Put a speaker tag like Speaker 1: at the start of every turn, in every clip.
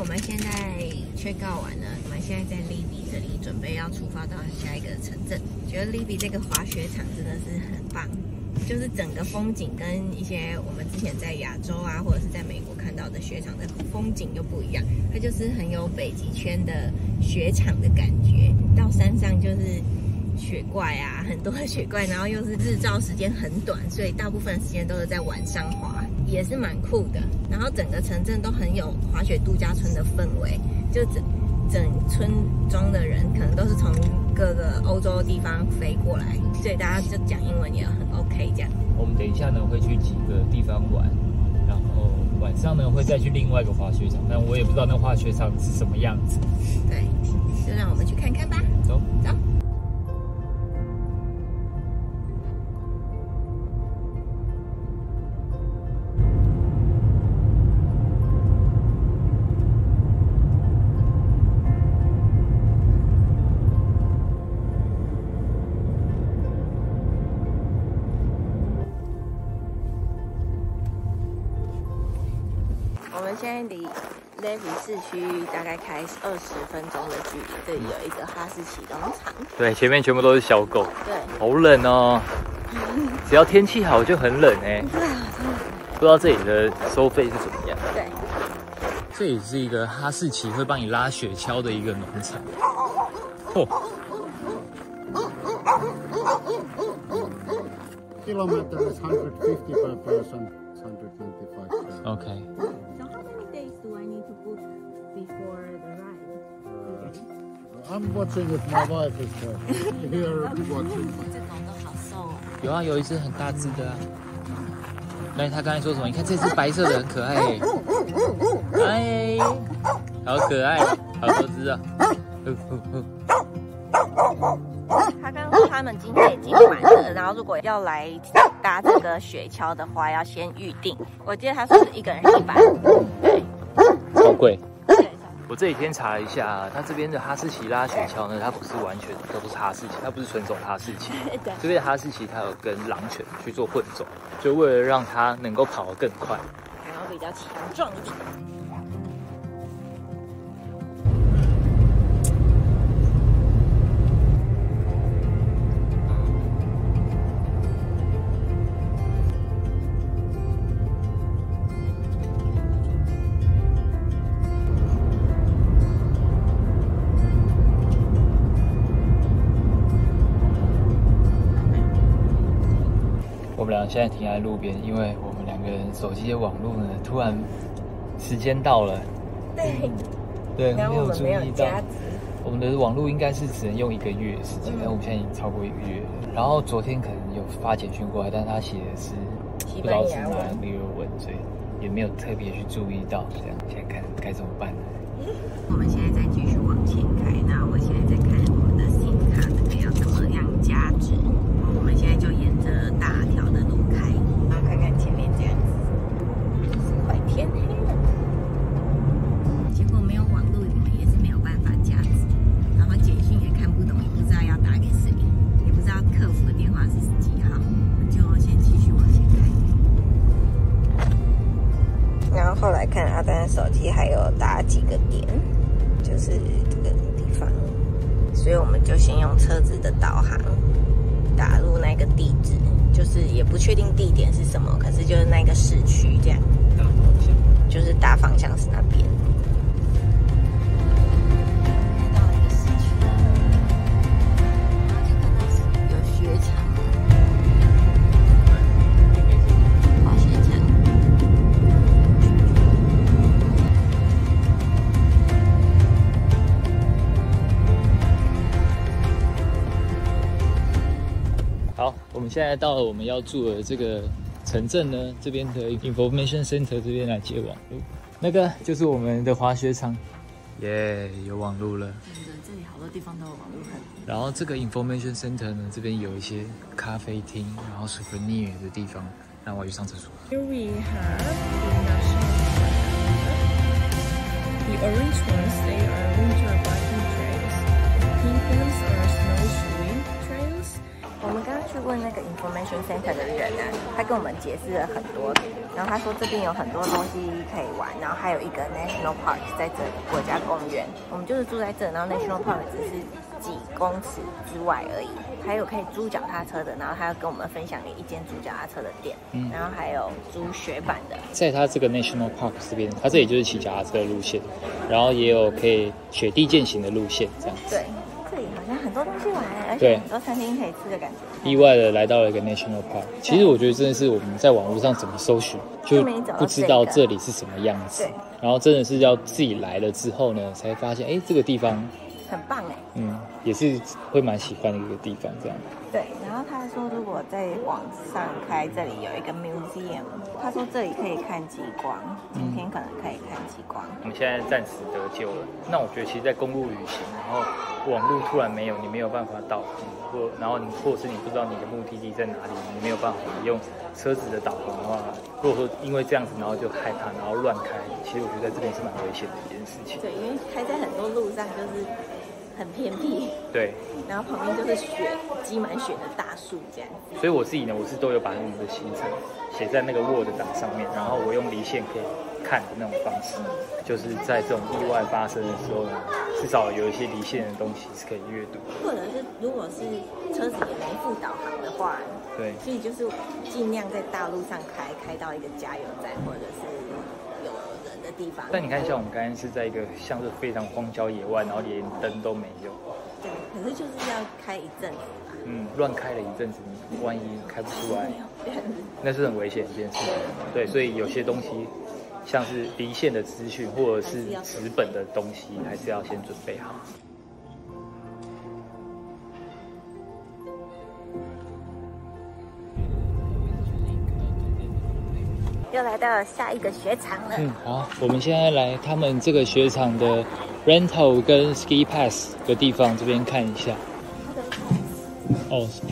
Speaker 1: 我们现在check out完了，我们现在在利比这里，准备要出发到下一个城镇。觉得利比这个滑雪场真的是很棒，就是整个风景跟一些我们之前在亚洲啊，或者是在美国看到的雪场的风景又不一样。它就是很有北极圈的雪场的感觉，到山上就是雪怪啊，很多的雪怪，然后又是日照时间很短，所以大部分时间都是在晚上滑，也是蛮酷的。然后整个城镇都很有滑雪度假村的氛围，就整村庄的人可能都是从各个欧洲的地方飞过来，所以大家就讲英文也很 OK 这样。
Speaker 2: 我们等一下呢会去几个地方玩，然后晚上呢会再去另外一个滑雪场，但我也不知道那滑雪场是什么样子。
Speaker 1: 对，就让我们去看看吧。
Speaker 2: 走。
Speaker 1: 我们现在离 Levi 市区大概开20分钟的距离，这里有一个哈士奇农场。
Speaker 2: 对，前面全部都是小狗。
Speaker 1: 对，
Speaker 2: 好冷哦。只要天气好就很冷哎。
Speaker 1: 对啊，真的。
Speaker 2: 不知道这里的收费是怎么样？
Speaker 1: 对，
Speaker 2: 这里是一个哈士奇会帮你拉雪橇的一个农场。哦。
Speaker 3: Kilometer is 150 per person, 125.
Speaker 2: OK.
Speaker 1: So how many days do I need to book before the ride?
Speaker 3: I'm watching if my wife is here watching.
Speaker 1: 这狗都好瘦哦。
Speaker 2: 有啊，有一只很大只的啊。那他刚才说什么？你看这只白色的很可爱耶，哎，好可爱，好多只啊！
Speaker 1: 他刚刚说他们今天已经满了，然后如果要来搭这个雪橇的话，要先预定。我记得他说是一个人100，对，
Speaker 2: 超贵。
Speaker 1: 对。
Speaker 2: 我这几天查了一下，它这边的哈士奇拉雪橇呢，它不是完全都是哈士奇，它不是纯种哈士奇。这边的哈士奇它有跟狼犬去做混种，就为了让它能够跑得更快，
Speaker 1: 然后比较强壮一点。
Speaker 2: 我们俩现在停在路边，因为我们两个人手机的网络呢，突然时间到了，对，
Speaker 1: 然后我们没有加值，
Speaker 2: 我们的网络应该是只能用1个月的时间，但我们现在已经超过1个月了。然后昨天可能有发简讯过来，但他写的是不知道是哪里的文，所以也没有特别去注意到。这样，现在看该怎么办呢？
Speaker 1: 我们现在再继续往前开，那我现在在看我们的 SIM 卡这个要怎么样加值。我们现在就沿着大条的路开，然后看看前面这样子，快天黑了。结果没有网络，我们也是没有办法加值，然后简讯也看不懂，也不知道要打给谁，也不知道客服的电话是几号，就先继续往前开。然后后来看阿丹的手机还有打几个点，就是这个地方，所以我们就先用车子的导航打入那个地址，就是也不确定地点是什么，可是就是那个市区这样，
Speaker 2: 大方向
Speaker 1: 就是大方向是那边。到了一个市区，然后就看到有雪场、滑雪场。
Speaker 2: 好，我们现在到了我们要住的这个城镇呢，这边的 Information Center 这边来接网路。那个就是我们的滑雪场，耶，有网路了。
Speaker 1: 真的，这里好多地方都有网路很。
Speaker 2: 然后这个 Information Center 呢，这边有一些咖啡厅，然后 souvenir 的地方，让我去上厕所。
Speaker 1: Here we have the national The orange ones, they are winter biking trails. The pink ones are snowshoeing trails. 我们刚刚去去问那个 information center 的人啊，他跟我们解释了很多，然后他说这边有很多东西可以玩，然后还有一个 national park 在这里，国家公园。我们就是住在这，然后 national park 只是几公尺之外而已。还有可以租脚踏车的，然后他要跟我们分享一间租脚踏车的店，然后还有租雪板的。
Speaker 2: 在它这个 National Park 这边，它这里就是骑脚踏车的路线，然后也有可以雪地健行的路线，这样子。
Speaker 1: 对，这里好像很多东西玩，而且很多餐厅可以吃的感觉。
Speaker 2: 意外的来到了一个 National Park， 其实我觉得真的是我们在网络上怎么搜寻，就不知道这里是什么样子，然后真的是要自己来了之后呢，才发现，哎，这个地方
Speaker 1: 很棒哎。
Speaker 2: 也是会蛮喜欢的一个地方，这样。
Speaker 1: 对，然后他说如果在网上开，这里有一个 museum， 他说这里可以看极光，今天可能可以看极光。
Speaker 2: 我们现在暂时得救了。那我觉得其实，在公路旅行，然后网路突然没有，你没有办法导航，然后或是你不知道你的目的地在哪里，你没有办法用车子的导航的话，如果说因为这样子，然后就害怕，然后乱开，其实我觉得在这边是蛮危险的一件事情。
Speaker 1: 对，因为开在很多路上就是很偏僻，
Speaker 2: 对，
Speaker 1: 然后旁边就是雪，积满雪的大树这样。
Speaker 2: 所以我自己呢，我是都有把我们的行程写在那个 Word 档上面，然后我用离线可以看的那种方式，就是在这种意外发生的时候呢，至少有一些离线的东西是可以阅读。
Speaker 1: 或者是如果是车子也没附导航的话，
Speaker 2: 对，
Speaker 1: 所以就是尽量在大路上开到一个加油站或者是有人的地方。
Speaker 2: 但你看，像我们刚才是在一个像是非常荒郊野外，然后连灯都没有。
Speaker 1: 对，可是就是要开一阵子嘛。
Speaker 2: 乱开了一阵子，你万一开不出来，那是很危险的一件事情。对，所以有些东西，像是离线的资讯或者是纸本的东西，还是要先准备好。
Speaker 1: 又来到了下一个雪场了。
Speaker 2: 好，我们现在来他们这个雪场的 rental 跟 ski pass 的地方这边看一下。哦，是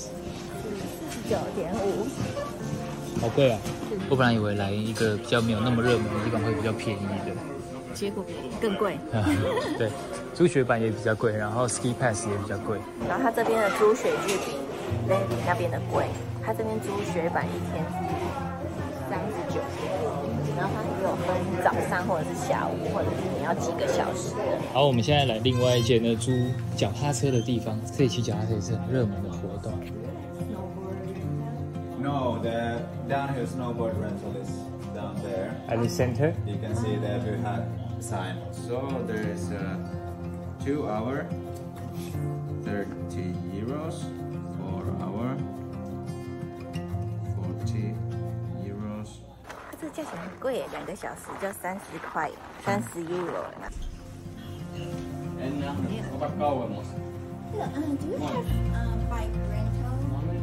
Speaker 2: pass。49.5。好贵啊！我本来以为来一个比较没有那么热门的地方会比较便宜的，
Speaker 1: 结果更贵。
Speaker 2: 对，租雪板也比较贵，然后 ski pass 也比较贵。
Speaker 1: 然后它这边的租雪具比 Levy 那边的贵，它这边租雪板一天是39，然后它也有分早上或者是下午，或者是你要几个小时的。
Speaker 2: 好，我们现在来另外一间呢租脚踏车的地方，这里骑脚踏车也是很热门的活动。
Speaker 4: No, the downhill snowboard rental is down there.
Speaker 2: At the center?
Speaker 4: You can see the Buhat sign. So there is a 2 hour, 30 euros, 4 hour, 40 euros.
Speaker 1: 它这个价钱很贵耶，2个小时就30块，30 euro。
Speaker 4: En ota kauemmas.
Speaker 1: Do you have bike rental?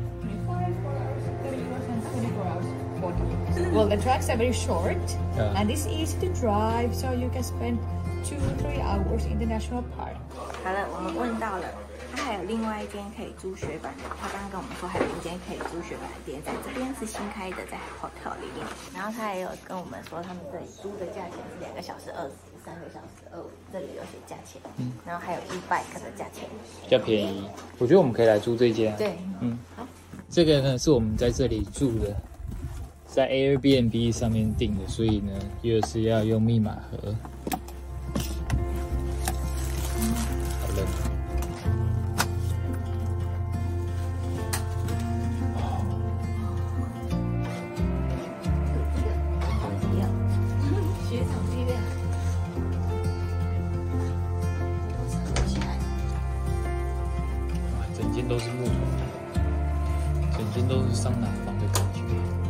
Speaker 5: 24 hours, 40. Well, the tracks are very short and it's easy to drive, so you can spend 2-3 hours in the national park.
Speaker 1: 好了，我们问到了，它还有另外一间可以租雪板的。他刚刚跟我们说还有一间可以租雪板的店，在这边是新开的，在 hotel 里面。然后他也有跟我们说，他们这里租的价钱是2个小时20，3个小时25，这里有写价钱。然后还有e-bike的价钱
Speaker 2: 比较便宜。我觉得我们可以来租这间。
Speaker 1: 对，好。
Speaker 2: 这个呢是我们在这里住的，在 Airbnb 上面订的，所以呢又是要用密码盒。好冷。
Speaker 1: 雪场这边，
Speaker 2: 哇，整间都是木头。整间都是桑拿房的感觉，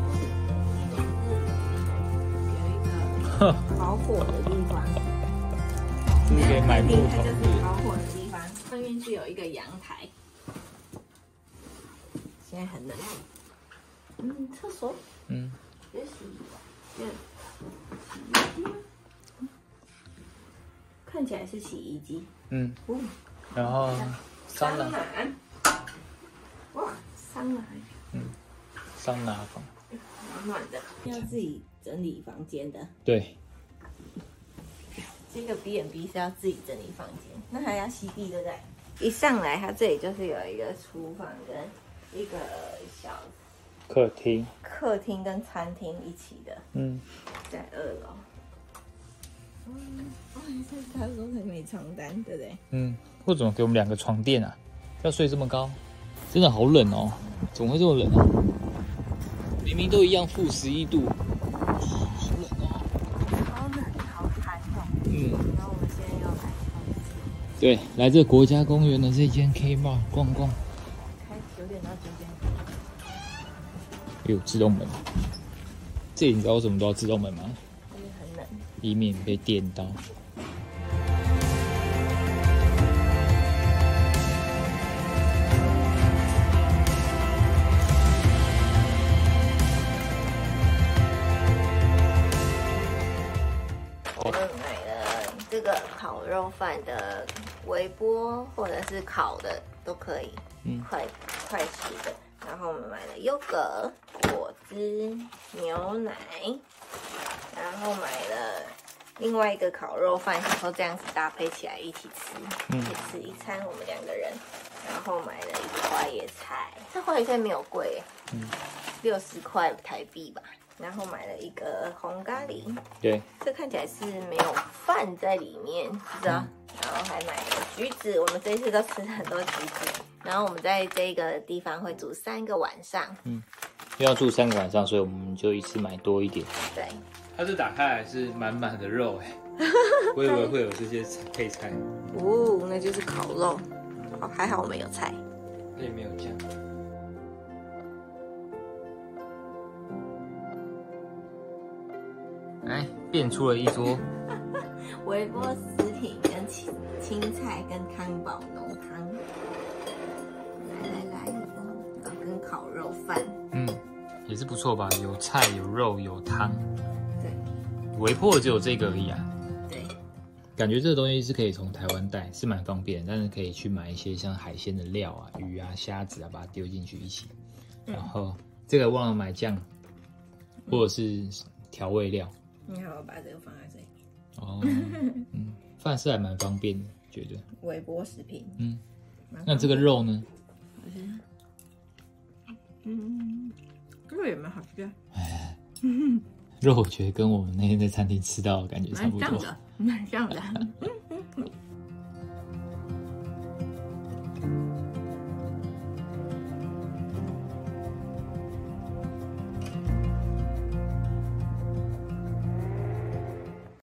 Speaker 1: 有一个烤火的地方，
Speaker 2: 就是可以买木头。
Speaker 1: 就是烤火的地方，外面是有一个阳台。现在很冷。厕所。有洗衣机。看起来是洗衣机。
Speaker 2: 然后桑拿。
Speaker 1: 哇，桑拿。
Speaker 2: 桑拿房。
Speaker 1: 暖暖的，要自己整理房间的。
Speaker 2: 对。
Speaker 1: 这个 B&B 是要自己整理房间，那还要吸地，对不对？一上来，它这里就是有一个厨房跟一个小
Speaker 2: 客厅
Speaker 1: 跟餐厅一起的，在2楼。他说可以没床单，对不对？
Speaker 2: 为什么给我们2个床垫啊？要睡这么高，真的好冷哦！怎么会这么冷啊？明明都一样-11度，好冷哦！
Speaker 1: 好冷，好寒哦。然后我们现在要来超市。
Speaker 2: 对，来这国家公园的这间 Kmart 逛逛。
Speaker 1: 开9点到9点。
Speaker 2: 有自动门。这里你知道为什么都要自动门吗？
Speaker 1: 因为很冷，
Speaker 2: 以免被电到。
Speaker 1: 我们买了这个烤肉饭的微波或者是烤的都可以，快吃的。然后我们买了优格、果汁、牛奶，然后买了另外一个烤肉饭，然后这样子搭配起来一起吃，一起吃一餐我们2个人。然后买了一个花椰菜，这花椰菜没有贵，60块台币吧。然后买了一个红咖喱，
Speaker 2: 对，
Speaker 1: 这看起来是没有饭在里面，不知道。然后还买了橘子，我们这一次都吃很多橘子。然后我们在这个地方会住3个晚上，
Speaker 2: 因为要住3个晚上，所以我们就一次买多一点。
Speaker 1: 对，
Speaker 2: 它这打开来是满满的肉我以为会有这些配菜。
Speaker 1: 那就是烤肉。好，还好我们有菜，
Speaker 2: 也没有酱。哎，变出了一桌
Speaker 1: 微波食品跟青菜跟汤宝浓汤，来，跟烤肉饭，
Speaker 2: 也是不错吧？有菜有肉有汤，
Speaker 1: 对，
Speaker 2: 微波的只有这个而已啊。
Speaker 1: 对，
Speaker 2: 感觉这个东西是可以从台湾带，是蛮方便的，但是可以去买一些像海鲜的料啊、鱼啊、虾子啊，把它丢进去一起。然后这个忘了买酱，或者是调味料。
Speaker 1: 你好，我把这个放在这里。
Speaker 2: 哦，饭是还蛮方便的，觉得。
Speaker 1: 微波食品。
Speaker 2: 那这个肉呢？
Speaker 1: 这个也蛮好吃的。
Speaker 2: 肉我觉得跟我们那天在餐厅吃到的感觉差不多。
Speaker 1: 蛮像的。